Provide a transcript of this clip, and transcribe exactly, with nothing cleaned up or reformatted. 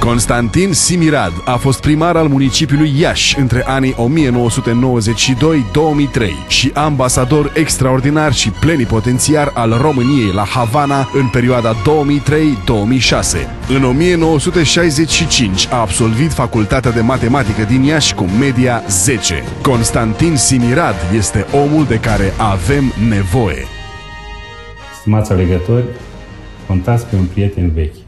Constantin Simirad a fost primar al municipiului Iași între anii o mie nouă sute nouăzeci și doi - două mii trei și ambasador extraordinar și plenipotențiar al României la Havana în perioada două mii trei - două mii șase. În o mie nouă sute șaizeci și cinci a absolvit Facultatea de Matematică din Iași cu media zece. Constantin Simirad este omul de care avem nevoie. Stimați alegători, contați pe un prieten vechi.